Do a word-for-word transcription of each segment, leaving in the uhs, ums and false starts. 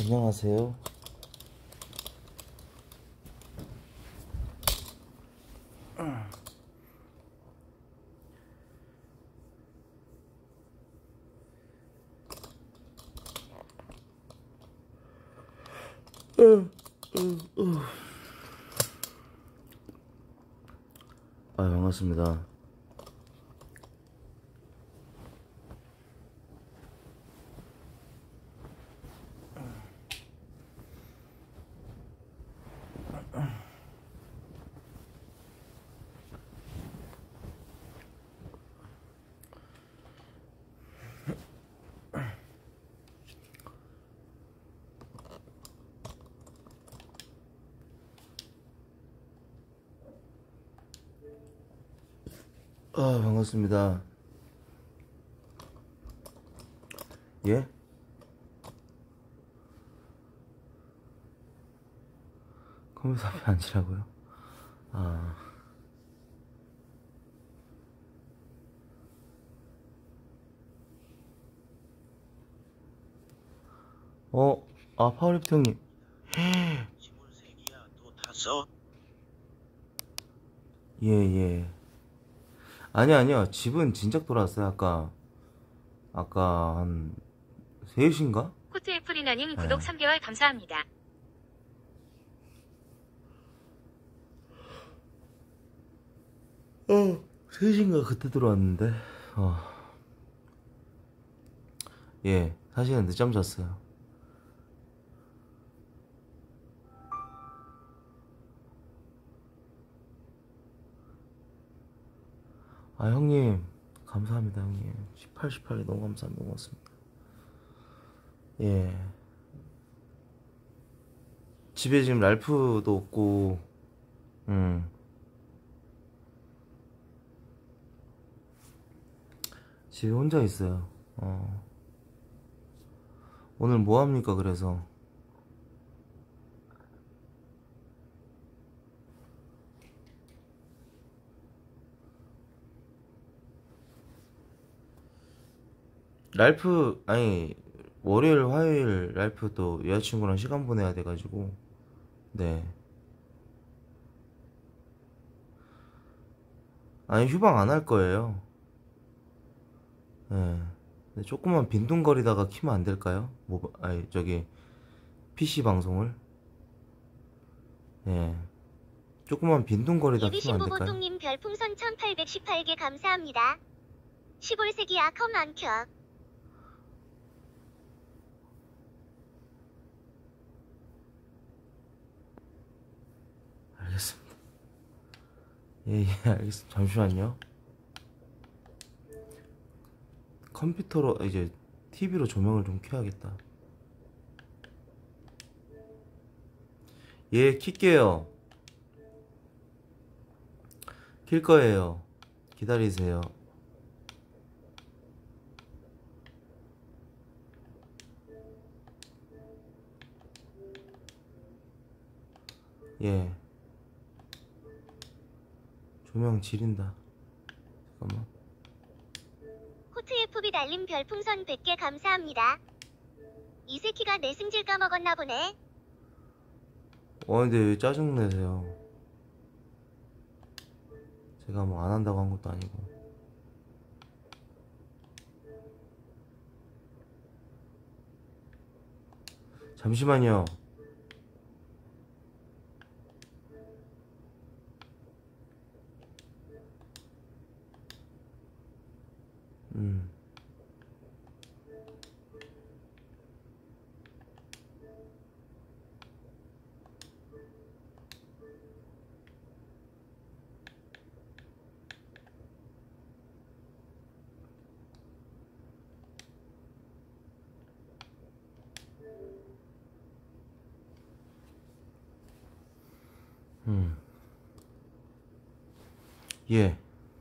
안녕하세요. 아, 반갑습니다. 아, 반갑습니다. 예? 컴퓨터 앞에 앉으라고요? 아, 어, 아, 파워리프트 형님. 스물세기야, 또 탔어? 예, 예. 아니, 아니요. 집은 진작 돌아왔어요. 아까, 아까 한 세 시인가? 코트 애플이나님 구독 예. 삼 개월 감사합니다. 어, 세 시인가 그때 들어왔는데, 어. 예, 사실은 늦잠 잤어요. 아, 형님, 감사합니다, 형님. 십팔, 십팔 개 너무 감사합니다. 고맙습니다. 예. 집에 지금 랄프도 없고, 음. 집에 혼자 있어요. 어. 오늘 뭐 합니까, 그래서? 랄프, 아니, 월요일, 화요일 랄프 또 여자친구랑 시간 보내야 돼가지고, 네. 아니, 휴방 안 할 거예요. 예. 근데 조금만 빈둥거리다가 키면 안 될까요? 뭐, 아니, 저기, 피씨 방송을? 예. 조금만 빈둥거리다 키면 안 될까요? 예비신부보통님 별풍선 천팔백십팔 개 감사합니다. 십오 세기 아컴 안켜. 알겠습니다. 예, 예, 알겠습니다. 잠시만요. 컴퓨터로, 이제, 티비로 조명을 좀 켜야겠다. 예, 킬게요. 킬 거예요. 기다리세요. 예. 조명 지린다. 잠깐만. 코트 에프비 달림 별풍선 백 개 감사합니다. 이 새끼가 내 승질 까먹었나 보네. 어, 근데 왜 짜증내세요? 제가 뭐 안 한다고 한 것도 아니고. 잠시만요. 음. 음. 예.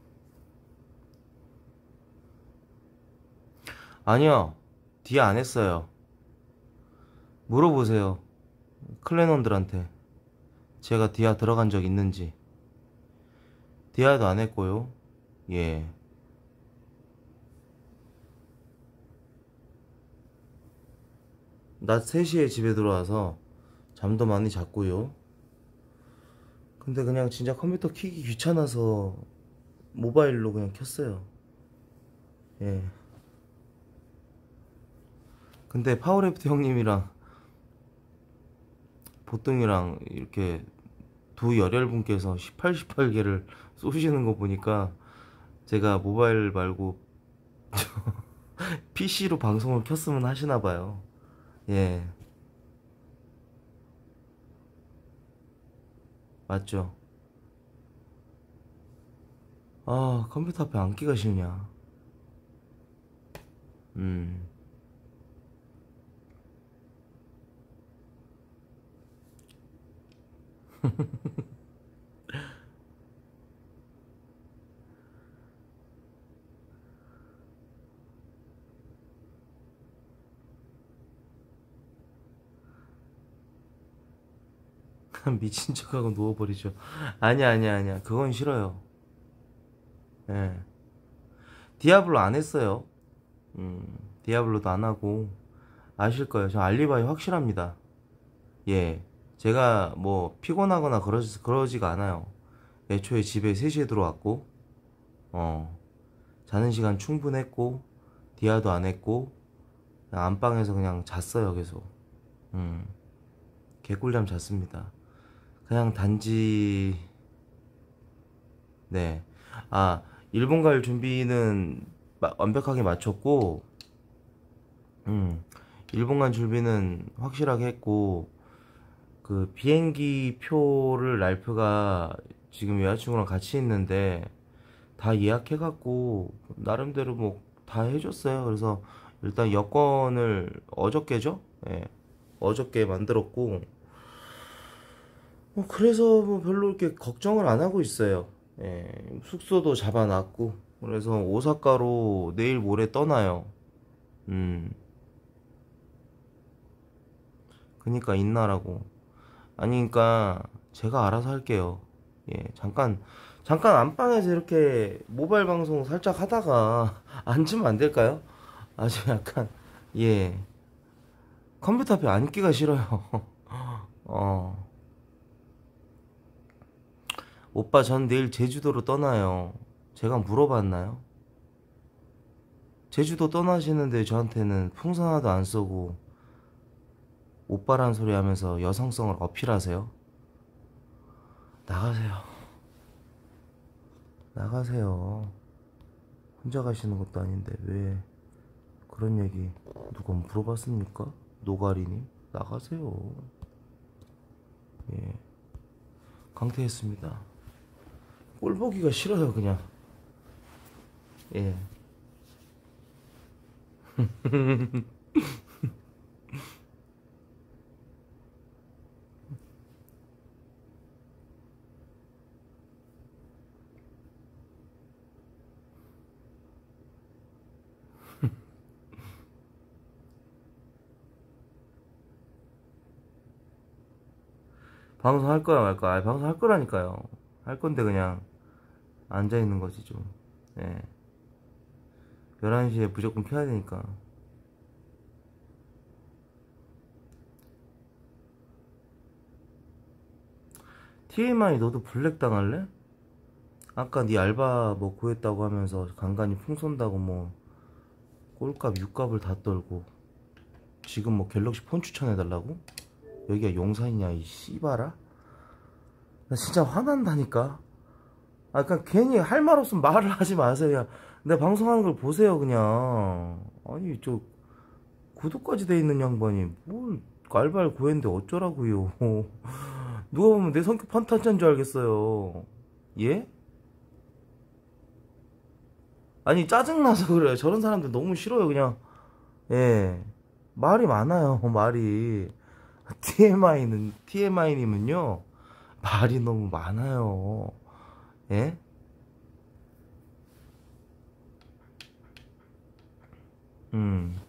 아니요. 디아 안 했어요. 물어보세요. 클랜원들한테. 제가 디아 들어간 적 있는지. 디아도 안 했고요. 예. 낮 세 시에 집에 들어와서 잠도 많이 잤고요. 근데 그냥 진짜 컴퓨터 키기 귀찮아서 모바일로 그냥 켰어요. 예. 근데 파워래프트 형님이랑 보통이랑 이렇게 두 열혈분께서 십팔, 십팔 개를 쏘시는 거 보니까 제가 모바일 말고 피시로 방송을 켰으면 하시나봐요. 예. 맞죠? 아, 컴퓨터 앞에 앉기가 싫냐. 음. 미친 척하고 누워버리죠. 아니야, 아니야, 아니야. 그건 싫어요. 예. 디아블로 안 했어요. 음, 디아블로도 안 하고. 아실 거예요. 저 알리바이 확실합니다. 예. 제가 뭐 피곤하거나 그러지, 그러지가 않아요. 애초에 집에 세 시에 들어왔고, 어, 자는 시간 충분했고, 디아도 안 했고, 그냥 안방에서 그냥 잤어요, 계속. 음, 개꿀잠 잤습니다. 그냥 단지, 네. 아, 일본 갈 준비는 마- 완벽하게 마쳤고, 음, 일본 갈 준비는 확실하게 했고, 그 비행기 표를 랄프가 지금 여자친구랑 같이 있는데 다 예약해갖고 나름대로 뭐 다 해줬어요. 그래서 일단 여권을 어저께죠? 예, 어저께 만들었고, 뭐 그래서 뭐 별로 이렇게 걱정을 안 하고 있어요. 예, 숙소도 잡아놨고, 그래서 오사카로 내일 모레 떠나요. 음, 그니까 있나라고. 아니, 그니까 제가 알아서 할게요. 예, 잠깐, 잠깐 안방에서 이렇게 모바일 방송 살짝 하다가 앉으면 안 될까요? 아주 약간, 예, 컴퓨터 앞에 앉기가 싫어요. 어, 오빠 전 내일 제주도로 떠나요. 제가 물어봤나요? 제주도 떠나시는데 저한테는 풍선 하나도 안 쏘고 오빠란 소리 하면서 여성성을 어필하세요? 나가세요. 나가세요. 혼자 가시는 것도 아닌데 왜 그런 얘기 누가 물어봤습니까? 노가리님 나가세요. 예, 강퇴했습니다. 꼴 보기가 싫어요 그냥. 예. 방송 할 거야 말까? 아, 방송 할 거라니까요. 할 건데 그냥 앉아 있는 거지 좀. 예. 열한 시에 무조건 켜야 되니까. 티엠아이 너도 블랙 당할래? 아까 네 알바 뭐 구했다고 하면서 간간히 풍 쏜다고 뭐 꼴값 육값을 다 떨고 지금 뭐 갤럭시 폰 추천해달라고? 여기가 용산이냐 이 씨발아? 나 진짜 화난다니까. 아 그냥 괜히 할 말 없으면 말을 하지 마세요. 그냥 내 방송하는 걸 보세요 그냥. 아니 저 구독까지 돼 있는 양반이 뭘 알바를 구했는데 어쩌라고요. 누가 보면 내 성격 판타지인 줄 알겠어요. 예? 아니 짜증나서 그래요. 저런 사람들 너무 싫어요 그냥. 예, 말이 많아요 말이. 티엠아이는 티엠아이님은요 말이 너무 많아요. 예? 음.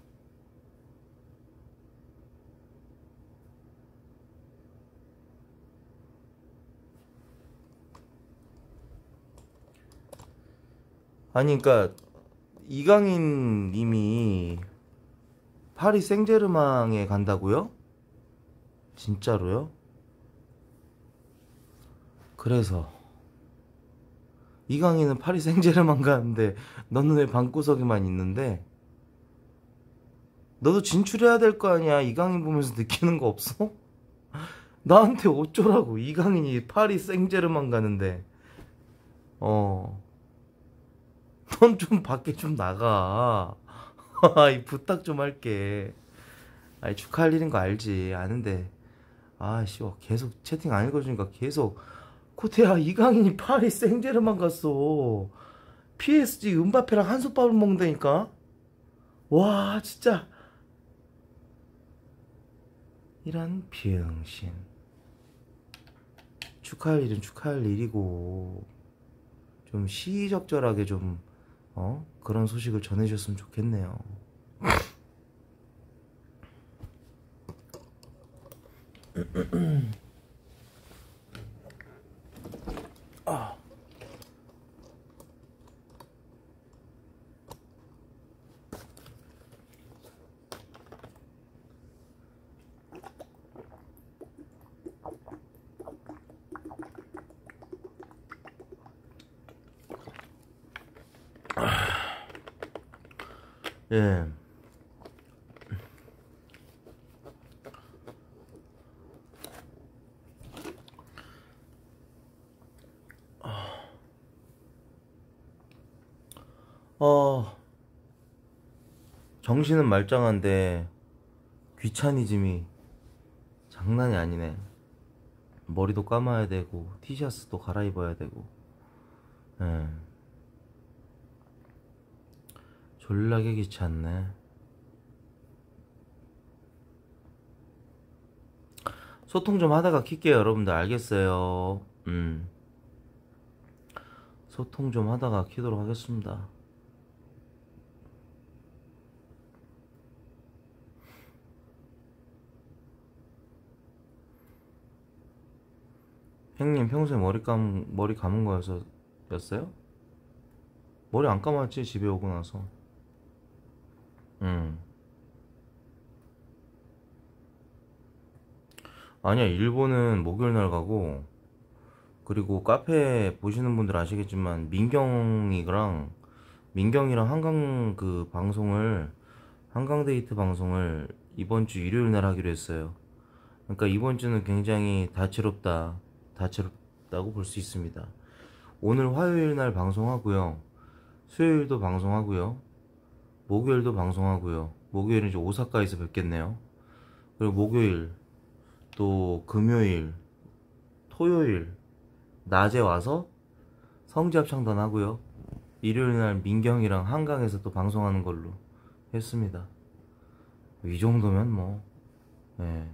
아니 그니까 이강인 님이 파리 생제르맹에 간다고요? 진짜로요? 그래서 이강인은 파리 생제르맹 가는데 너는 왜 방구석에만 있는데? 너도 진출해야 될 거 아니야. 이강인 보면서 느끼는 거 없어? 나한테 어쩌라고. 이강인이 파리 생제르맹 가는데. 어. 넌 좀 밖에 좀 나가. 이 부탁 좀 할게. 아니 축하할 일인 거 알지. 아는데. 아씨 계속 채팅 안 읽어주니까 계속 코테야 이강인이 파리 생제르맹 갔어. 피에스지 은바페랑 한솥밥을 먹는다니까. 와 진짜 이런 병신. 축하할 일은 축하할 일이고 좀 시의적절하게 좀 어? 그런 소식을 전해줬으면 좋겠네요. 아. 예. 어, 정신은 말짱한데 귀차니즘이 장난이 아니네. 머리도 감아야 되고 티셔츠도 갈아입어야 되고. 예. 졸라게 귀찮네. 소통 좀 하다가 킬게요 여러분들. 알겠어요. 음. 소통 좀 하다가 키도록 하겠습니다. 형님 평소에 머리 감 머리 감은 거여서 였어요? 머리 안 감았지 집에 오고 나서. 음. 아니야 일본은 목요일날 가고, 그리고 카페 보시는 분들 아시겠지만 민경이랑 민경이랑 한강 그 방송을 한강 데이트 방송을 이번 주 일요일 날 하기로 했어요. 그러니까 이번 주는 굉장히 다채롭다 다채롭다고 볼 수 있습니다. 오늘 화요일 날 방송하고요, 수요일도 방송하고요, 목요일도 방송하고요. 목요일은 이제 오사카에서 뵙겠네요. 그리고 목요일 또 금요일 토요일 낮에 와서 성지합창단 하고요, 일요일날 민경이랑 한강에서 또 방송하는 걸로 했습니다. 이 정도면 뭐 예.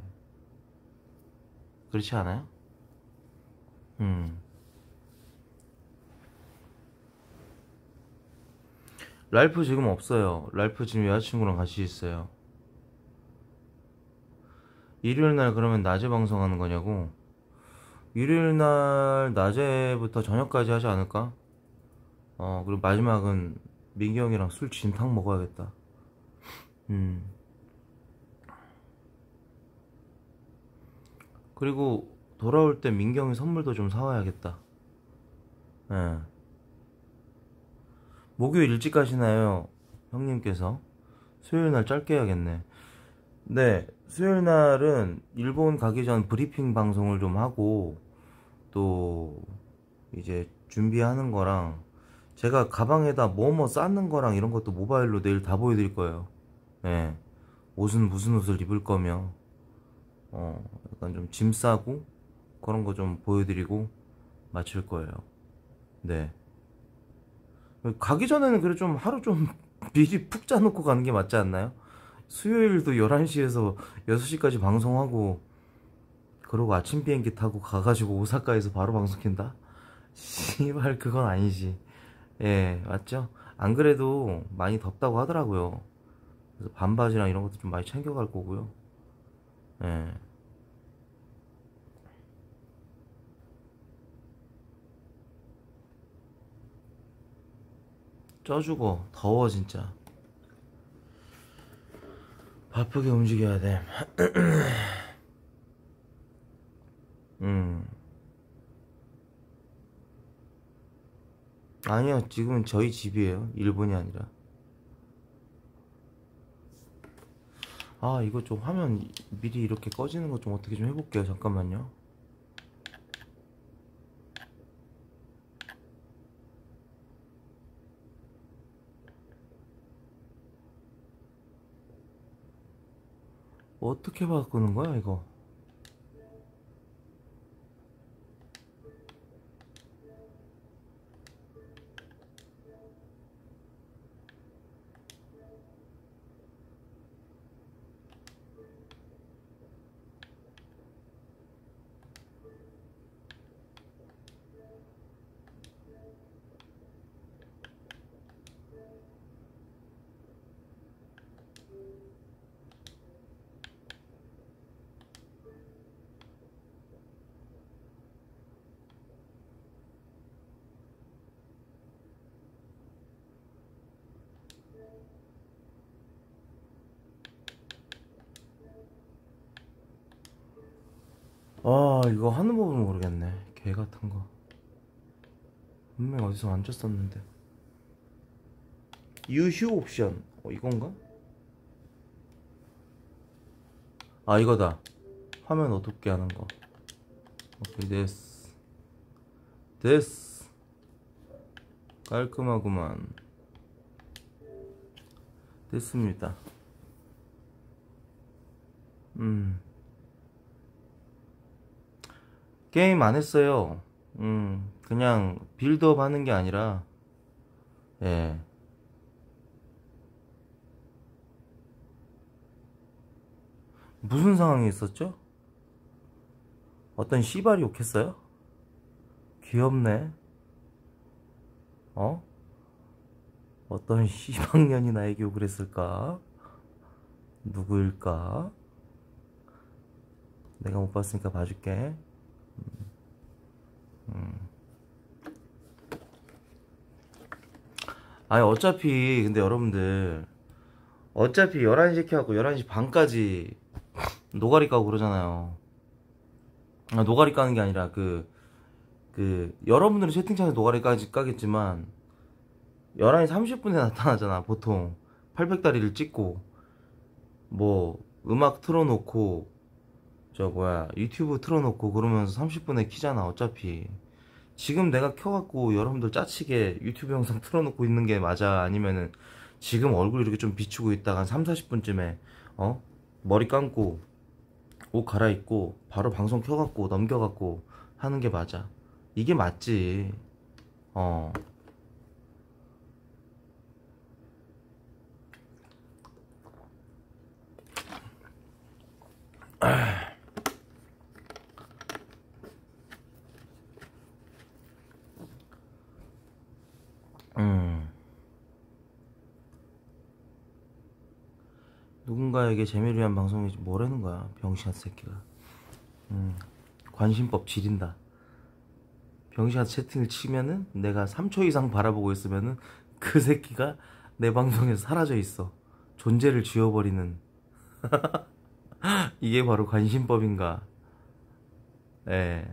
그렇지 않아요? 음. 랄프 지금 없어요. 랄프 지금 여자친구랑 같이 있어요. 일요일날 그러면 낮에 방송하는 거냐고? 일요일날 낮에부터 저녁까지 하지 않을까? 어 그리고 마지막은 민경이랑 술 진탕 먹어야겠다. 음. 그리고 돌아올 때 민경이 선물도 좀 사와야겠다. 예. 목요일 일찍 가시나요? 형님께서. 수요일날 짧게 해야겠네. 네, 수요일날은 일본 가기 전 브리핑 방송을 좀 하고, 또 이제 준비하는 거랑 제가 가방에다 뭐뭐 쌓는 거랑 이런 것도 모바일로 내일 다 보여드릴 거예요. 예. 옷은 무슨 옷을 입을 거며, 어, 약간 좀 짐 싸고 그런 거 좀 보여드리고 마칠 거예요. 네. 가기 전에는 그래 좀 하루 좀 미리 푹 짜놓고 가는 게 맞지 않나요? 수요일도 열한 시에서 여섯 시까지 방송하고, 그러고 아침 비행기 타고 가가지고 오사카에서 바로 방송 킨다? 씨발 그건 아니지. 예, 맞죠? 안 그래도 많이 덥다고 하더라고요. 그래서 반바지랑 이런 것도 좀 많이 챙겨갈 거고요. 예. 쪄 죽어. 더워 진짜. 바쁘게 움직여야 돼. 음. 아니요, 지금은 저희 집이에요. 일본이 아니라. 아, 이거 좀 화면 미리 이렇게 꺼지는 거 좀 어떻게 좀 해볼게요. 잠깐만요. 어떻게 바꾸는 거야, 이거? 아, 이거 하는 법을 모르겠네. 개 같은 거. 분명 어디서 만졌었는데. 유휴 옵션. 어, 이건가? 아, 이거다. 화면 어둡게 하는 거. 오케이, 됐어. 됐어. 깔끔하구만. 됐습니다. 음. 게임 안 했어요. 음, 그냥 빌드업 하는 게 아니라, 예. 무슨 상황이 있었죠? 어떤 씨발이 욕했어요? 귀엽네. 어? 어떤 씨방년이 나에게 욕을 했을까? 누구일까? 내가 못 봤으니까 봐줄게. 음. 아니, 어차피 근데 여러분들 어차피 열한 시 켜갖고 열한 시 반까지 노가리 까고 그러잖아요. 아, 노가리 까는 게 아니라 그, 그 여러분들은 채팅창에 노가리 까지 까겠지만 열한 시 삼십 분에 나타나잖아. 보통 팔백 다리를 찍고 뭐 음악 틀어놓고 저 뭐야 유튜브 틀어놓고 그러면서 삼십 분에 키잖아. 어차피 지금 내가 켜갖고 여러분들 짜치게 유튜브 영상 틀어놓고 있는 게 맞아? 아니면은 지금 얼굴 이렇게 좀 비추고 있다가 한 삼, 사십 분쯤에 어? 머리 감고 옷 갈아입고 바로 방송 켜갖고 넘겨갖고 하는 게 맞아? 이게 맞지. 어. 음. 누군가에게 재미를 위한 방송이지 뭐라는 거야, 병신 같은 새끼가. 음. 관심법 지린다. 병신 같은 채팅을 치면은 내가 삼 초 이상 바라보고 있으면은 그 새끼가 내 방송에서 사라져 있어. 존재를 지워버리는. 이게 바로 관심법인가. 예.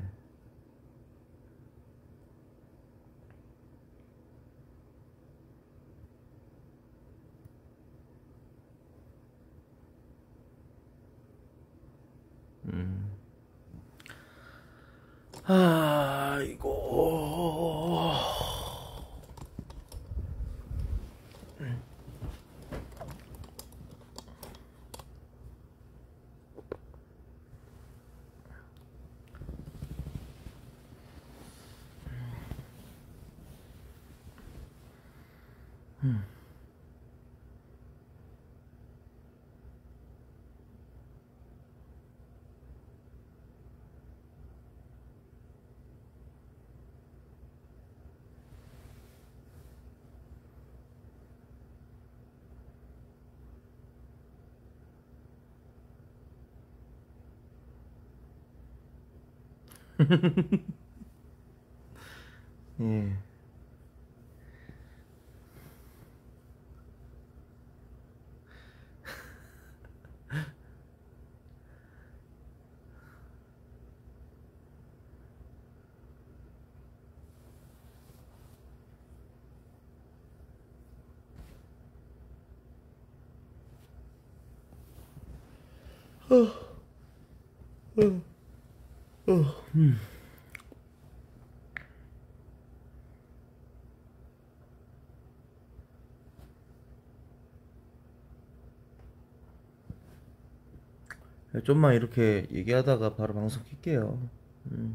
음. 아, 이거. 음. 예. 음. 좀만 이렇게 얘기하다가 바로 방송 킬게요. 음.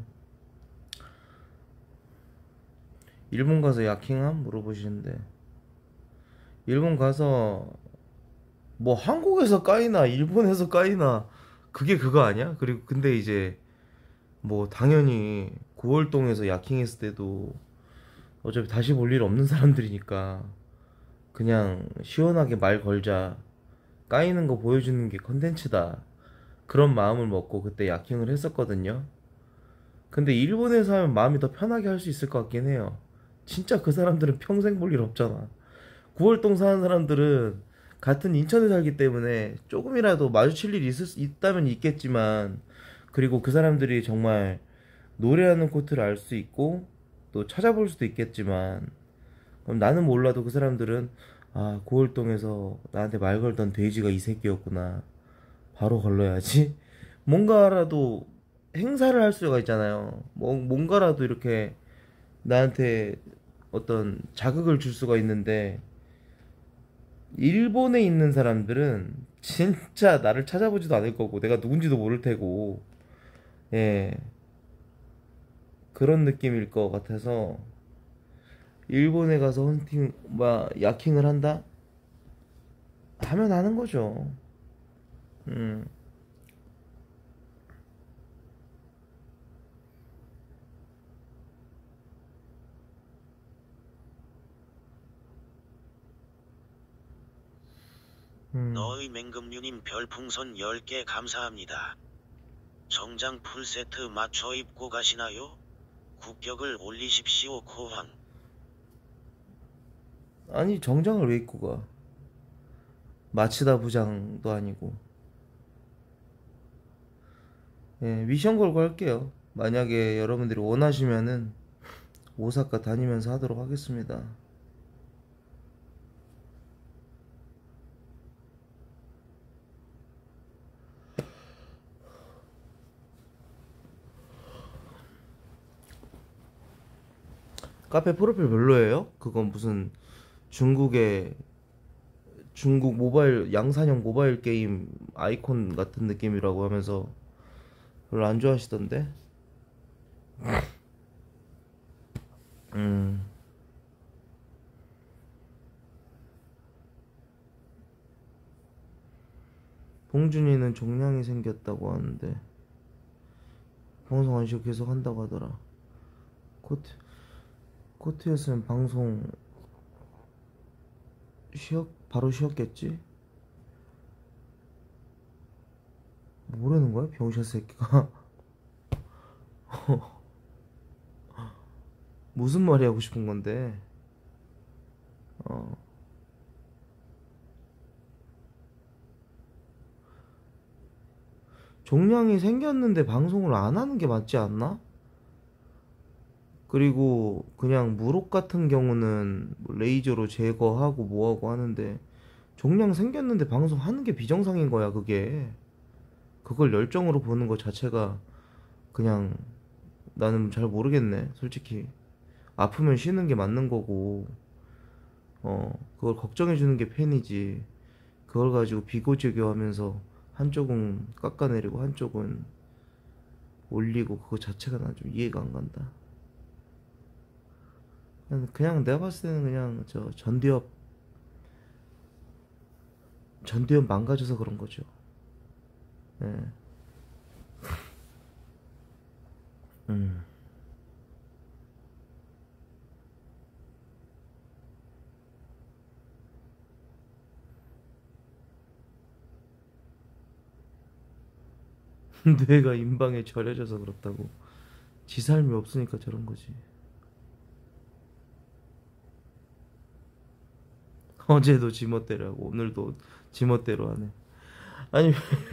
일본 가서 야킹함? 물어보시는데, 일본 가서 뭐 한국에서 까이나 일본에서 까이나 그게 그거 아니야? 그리고 근데 이제 뭐 당연히 구월동에서 야킹했을 때도 어차피 다시 볼 일 없는 사람들이니까 그냥 시원하게 말 걸자, 까이는 거 보여주는 게 컨텐츠다, 그런 마음을 먹고 그때 야킹을 했었거든요. 근데 일본에서 하면 마음이 더 편하게 할 수 있을 것 같긴 해요. 진짜 그 사람들은 평생 볼 일 없잖아. 구월동 사는 사람들은 같은 인천에 살기 때문에 조금이라도 마주칠 일이 있을 수 있다면 있겠지만, 그리고 그 사람들이 정말 노래하는 코트를 알 수 있고 또 찾아볼 수도 있겠지만, 그럼 나는 몰라도 그 사람들은 아, 구월동에서 나한테 말 걸던 돼지가 이 새끼였구나, 바로 걸러야지, 뭔가라도 행사를 할 수가 있잖아요. 뭐, 뭔가라도 이렇게 나한테 어떤 자극을 줄 수가 있는데, 일본에 있는 사람들은 진짜 나를 찾아보지도 않을 거고 내가 누군지도 모를 테고, 예, 그런 느낌일 것 같아서, 일본에 가서 헌팅, 뭐 야킹을 한다? 하면 하는 거죠. 음. 음. 너의 맹금류님 별풍선 열 개 감사합니다. 정장 풀세트 맞춰 입고 가시나요? 국격을 올리십시오. 코황. 아니, 정장을 왜 입고 가? 마치다 부장도 아니고. 예, 미션 걸고 할게요. 만약에 여러분들이 원하시면은 오사카 다니면서 하도록 하겠습니다. 카페 프로필 별로예요? 그건 무슨 중국의 중국 모바일 양산형 모바일 게임 아이콘 같은 느낌이라고 하면서 별로 안 좋아하시던데. 음. 봉준이는 종량이 생겼다고 하는데 방송 안 쉬고 계속 한다고 하더라. 코트 코트였으면 방송 쉬었 바로 쉬었겠지? 뭐라는 거야, 병신 새끼가? 무슨 말이 하고 싶은 건데? 어. 종량이 생겼는데 방송을 안 하는 게 맞지 않나? 그리고 그냥 무록 같은 경우는 뭐 레이저로 제거하고 뭐하고 하는데, 종량 생겼는데 방송하는 게 비정상인 거야, 그게. 그걸 열정으로 보는 것 자체가 그냥 나는 잘 모르겠네, 솔직히. 아프면 쉬는 게 맞는 거고, 어, 그걸 걱정해주는 게 팬이지. 그걸 가지고 비고지교 하면서 한쪽은 깎아내리고 한쪽은 올리고, 그거 자체가 난 좀 이해가 안 간다. 그냥, 그냥 내가 봤을 때는 그냥 저 전두엽 전두엽 망가져서 그런 거죠. 예. 음. 뇌가 인방에 절여져서 그렇다고. 지 삶이 없으니까 저런 거지. 어제도 지멋대로 하고 오늘도 지멋대로 하네. 아니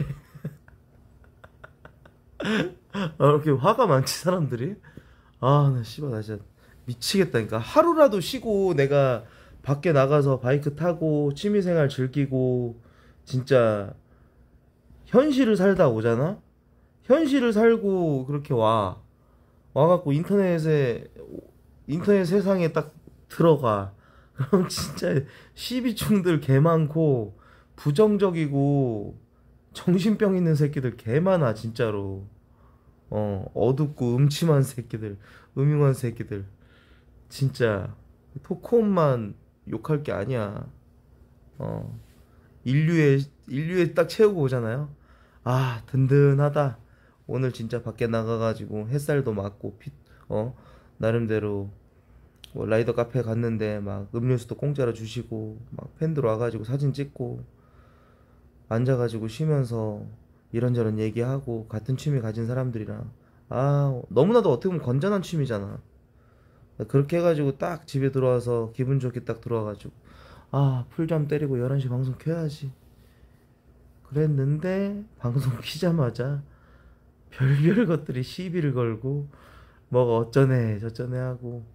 아, 이렇게 화가 많지 사람들이? 아, 나 씨발 나 진짜 미치겠다니까. 하루라도 쉬고 내가 밖에 나가서 바이크 타고 취미생활 즐기고 진짜 현실을 살다 오잖아? 현실을 살고 그렇게 와. 와갖고 인터넷에, 인터넷 세상에 딱 들어가. 그럼 진짜 시비충들 개 많고, 부정적이고, 정신병 있는 새끼들 개 많아, 진짜로. 어, 어둡고 음침한 새끼들, 음흉한 새끼들. 진짜, 토크온만 욕할 게 아니야. 어, 인류에, 인류에 딱 채우고 오잖아요? 아, 든든하다. 오늘 진짜 밖에 나가가지고 햇살도 맞고, 피, 어, 나름대로 뭐 라이더 카페 갔는데 막 음료수도 공짜로 주시고, 막 팬들 와가지고 사진 찍고, 앉아가지고 쉬면서 이런저런 얘기하고, 같은 취미 가진 사람들이랑. 아, 너무나도 어떻게 보면 건전한 취미잖아. 그렇게 해가지고 딱 집에 들어와서 기분 좋게 딱 들어와가지고, 아, 풀잠 때리고 열한 시 방송 켜야지. 그랬는데 방송 키자마자 별별 것들이 시비를 걸고 뭐가 어쩌네 저쩌네 하고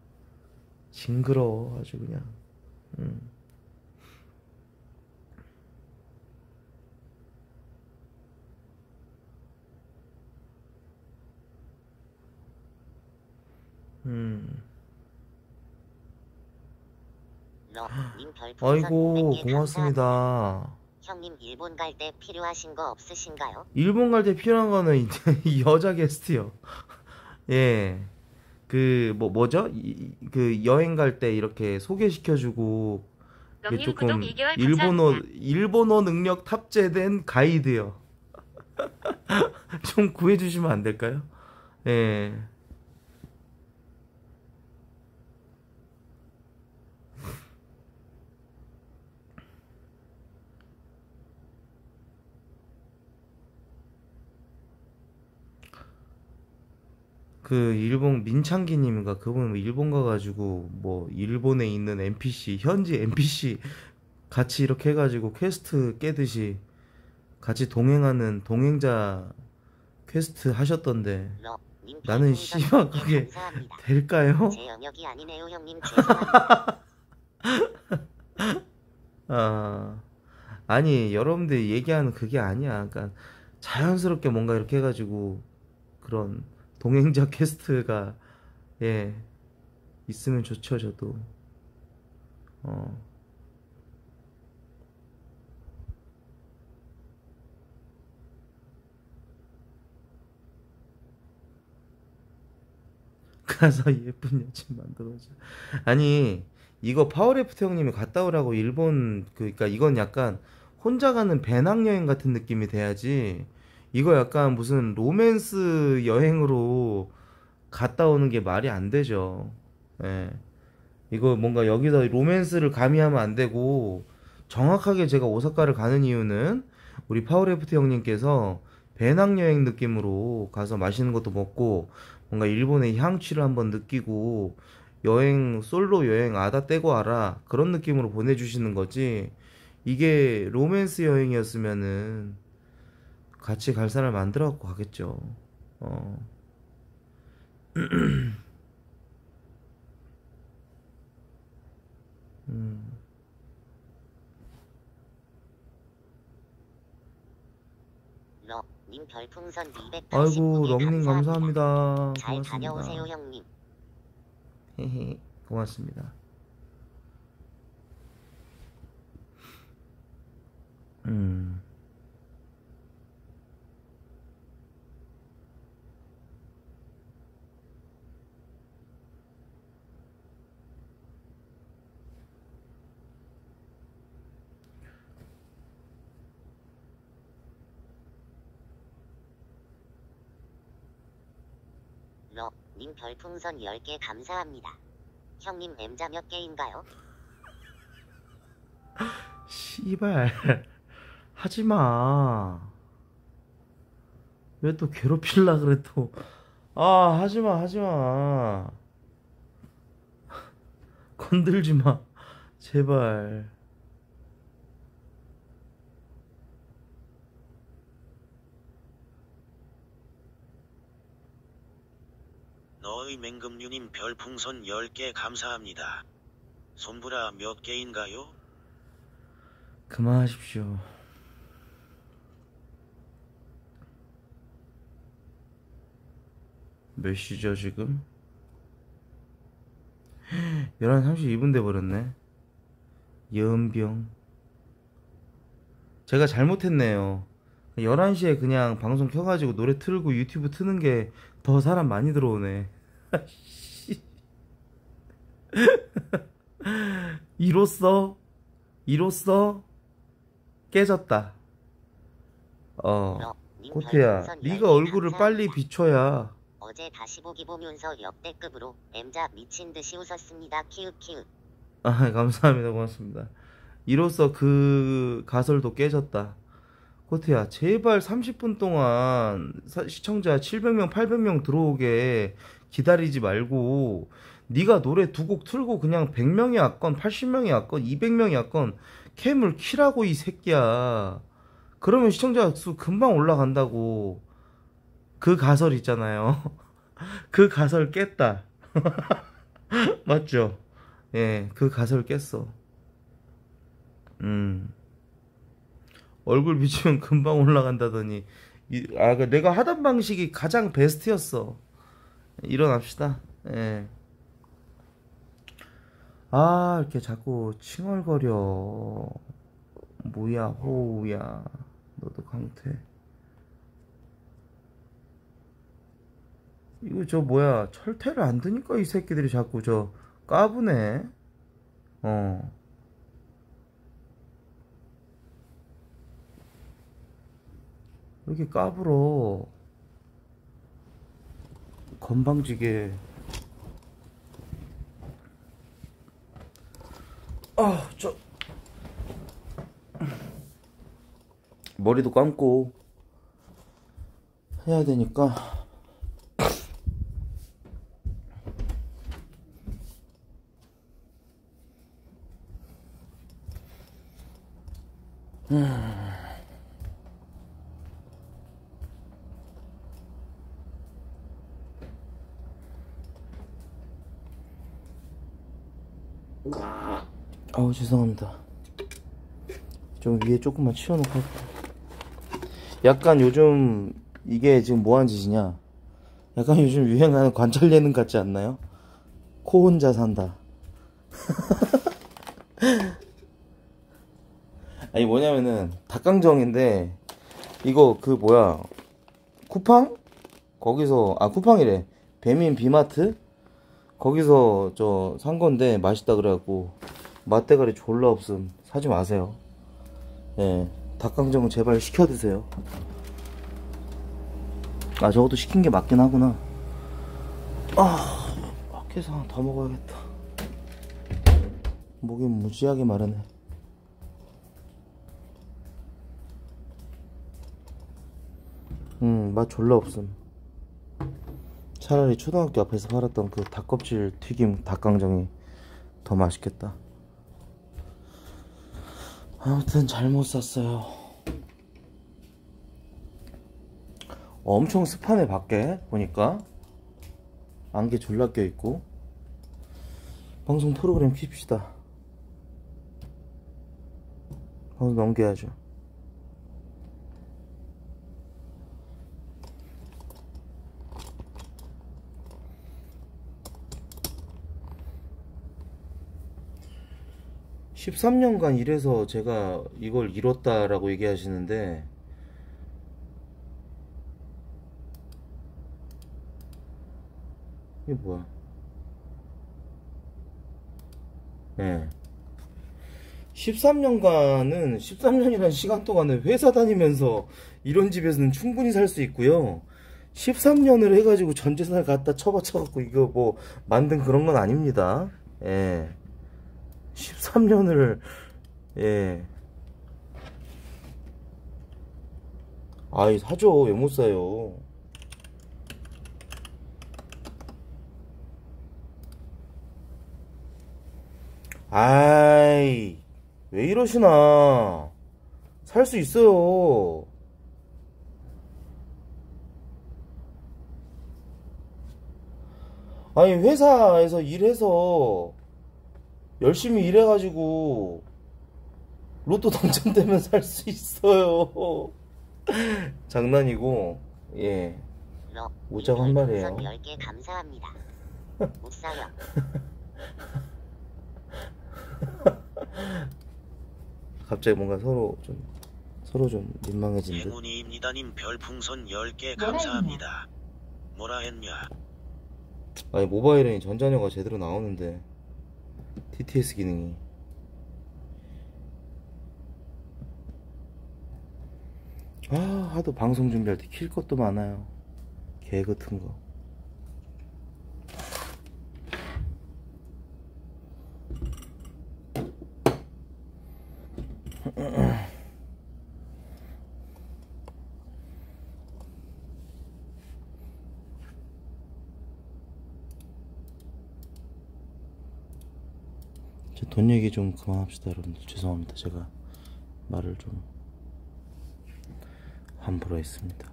징그러워 아주 그냥. 음. 음. 너, 님 별풍선 아이고 오백 개 감사합니다. 고맙습니다. 형님 일본 갈 때 필요하신 거 없으신가요? 일본 갈 때 필요한 거는 이제 이 여자 게스트요. 예. 그 뭐 뭐죠? 이, 그 여행 갈 때 이렇게 소개시켜주고 이게 럼님 조금 구독 이 개월 일본어 감사합니다. 일본어 능력 탑재된 가이드요. 좀 구해주시면 안 될까요? 예. 그 일본 민창기님인가 그분 일본 가가지고 뭐 일본에 있는 엔피씨 현지 엔피씨 같이 이렇게 해가지고 퀘스트 깨듯이 같이 동행하는 동행자 퀘스트 하셨던데 너, 님 나는 별풍선 씨발 백 개 그게 감사합니다. 될까요? 제 영역이 아니네요 형님 죄송합니다. 아 아니 여러분들이 얘기하는 그게 아니야. 그러니까 자연스럽게 뭔가 이렇게 해가지고 그런 동행자 퀘스트가 예 있으면 좋죠 저도. 어 가서 예쁜 여친 만들어줘. 아니 이거 파워레프트 형님이 갔다 오라고 일본 그 그러니까 이건 약간 혼자 가는 배낭여행 같은 느낌이 돼야지. 이거 약간 무슨 로맨스 여행으로 갔다 오는 게 말이 안 되죠. 예. 이거 뭔가 여기서 로맨스를 가미하면 안 되고 정확하게 제가 오사카를 가는 이유는 우리 파워레프트 형님께서 배낭여행 느낌으로 가서 맛있는 것도 먹고 뭔가 일본의 향취를 한번 느끼고 여행 솔로 여행 아다 떼고 와라 그런 느낌으로 보내주시는 거지. 이게 로맨스 여행이었으면은 같이 갈 사람 만들어 갖고 가겠죠. 어. 음. 너, 님 별풍선 이백팔십 아이고 개 렁님 감사합니다. 감사합니다. 잘 다녀오세요 고맙습니다. 형님. 헤헤 고맙습니다. 음. 너, 님 별풍선 열 개 감사합니다. 형님 M자 몇 개인가요? 씨발 하지마. 왜 또 괴롭힐라 그래 또. 아 하지마 하지마. 건들지마 제발. 너의 맹금류님 별풍선 열 개 감사합니다. 손브라 몇 개인가요? 그만하십시오. 몇 시죠 지금? 열한 시 삼십이 분 돼버렸네. 연병. 제가 잘못했네요. 열한 시에 그냥 방송 켜가지고 노래 틀고 유튜브 트는 게 더 사람 많이 들어오네. 이로써 이로써 깨졌다. 어 코트야, 네가 얼굴을 빨리 비춰야. 어제 다시 보기 보면서 역대급으로 M자 미친듯이 웃었습니다. 키읔 키읔. 아 감사합니다. 고맙습니다. 이로써 그 가설도 깨졌다. 코트야 제발 삼십 분 동안 사, 시청자 칠백 명 팔백 명 들어오게 기다리지 말고 네가 노래 두 곡 틀고 그냥 백 명이 왔건 팔십 명이 왔건 이백 명이 왔건 캠을 키라고 이 새끼야. 그러면 시청자 수 금방 올라간다고. 그 가설 있잖아요. 그 가설 깼다. 맞죠? 예, 그 가설 깼어. 음. 얼굴 비추면 금방 올라간다더니 이, 아, 그 내가 하던 방식이 가장 베스트였어. 일어납시다. 예. 아, 이렇게 자꾸 칭얼거려. 뭐야, 호우야. 너도 강태. 이거 저 뭐야, 철퇴를 안 드니까 이 새끼들이 자꾸 저 까부네. 어. 왜 이렇게 까불어. 건방지게. 아, 저 머리도 감고 해야 되니까. 음. 아우 죄송합니다. 좀 위에 조금만 치워놓고 할게요. 약간 요즘 이게 지금 뭐하는 짓이냐, 약간 요즘 유행하는 관찰 예능 같지 않나요? 코 혼자 산다. 아니 뭐냐면은 닭강정인데 이거 그 뭐야 쿠팡? 거기서 아 쿠팡이래 배민 비마트? 거기서 저 산 건데 맛있다 그래갖고 맛대가리 졸라 없음. 사지 마세요. 예, 닭강정은 제발 시켜 드세요. 아 저것도 시킨 게 맞긴 하구나. 아 밖에서 하나 더 먹어야겠다. 목이 무지하게 마르네. 음, 맛 졸라 없음. 차라리 초등학교 앞에서 팔았던 그 닭껍질 튀김 닭강정이 더 맛있겠다. 아무튼 잘못 샀어요. 엄청 습하네 밖에 보니까. 안개 졸라 껴있고. 방송 프로그램 킵시다. 방송 넘겨야죠. 십삼 년간 일해서 제가 이걸 이뤘다라고 얘기하시는데 이게 뭐야? 네. 십삼 년간은 십삼 년이라는 시간 동안에 회사 다니면서 이런 집에서는 충분히 살 수 있고요. 십삼 년을 해가지고 전재산을 갖다 쳐받쳐갖고 이거 뭐 만든 그런 건 아닙니다. 예. 십삼 년을 예. 아이 사죠. 왜 못 사요? 아이 왜 이러시나. 살 수 있어요. 아니 회사에서 일해서 열심히 일해가지고 로또 당첨되면 살 수 있어요. 장난이고. 예. 럭. 오자고 한 말이에요. 별풍선 열 개 감사합니다. 웃어요. 갑자기 뭔가 서로 좀 서로 좀 민망해진 듯. 행운이입니다님 별풍선 열 개 감사합니다. 뭐라 했냐? 아니 모바일은 전자녀가 제대로 나오는데 티티에스 기능이. 아 하도 방송 준비할 때 킬 것도 많아요. 개 같은 거. 돈 얘기 좀 그만합시다 여러분들. 죄송합니다. 제가 말을 좀 함부로 했습니다.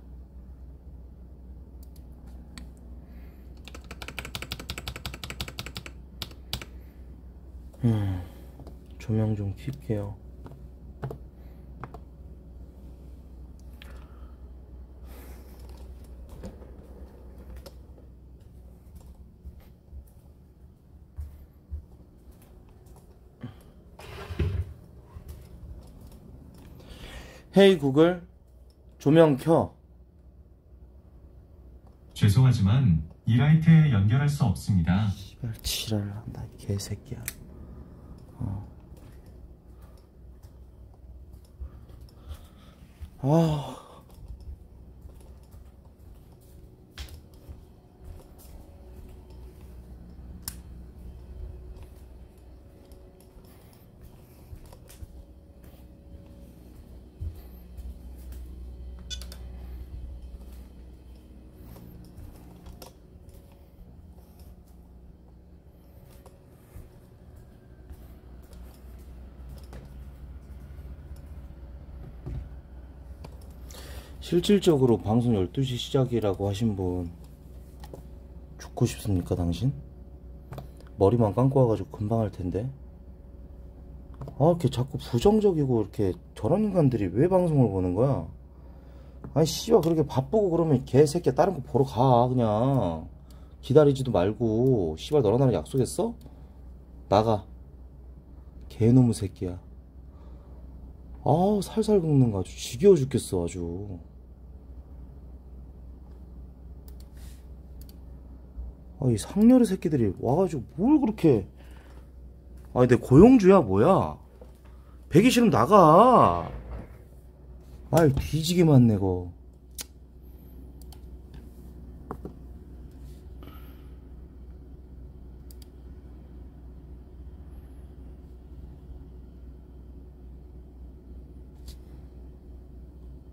음, 조명 좀 킬게요. 헤이 구글, 조명 켜. 죄송하지만 이 라이트에 연결할 수 없습니다. 씨발 지랄을 한다 이 개새끼야. 어. 아. 실질적으로 방송 열두 시 시작이라고 하신 분 죽고 싶습니까 당신? 머리만 감고 와가지고 금방 할 텐데. 아, 걔 자꾸 부정적이고 이렇게 저런 인간들이 왜 방송을 보는 거야? 아니 씨발 그렇게 바쁘고 그러면 개새끼야 다른 거 보러 가 그냥. 기다리지도 말고. 씨발 너랑 나랑 약속했어? 나가. 개놈의 새끼야. 아우 살살 긁는 거 아주 지겨워 죽겠어 아주. 아, 이 상렬의 새끼들이 와가지고 뭘 그렇게. 아니 내 고용주야 뭐야. 배기 싫으면 나가. 아이 뒤지게 많네 거.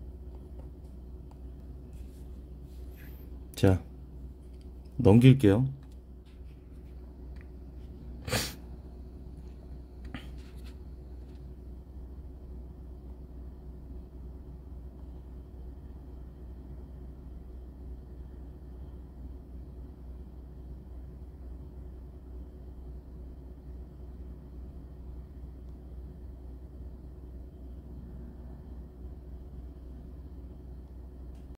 자 넘길게요.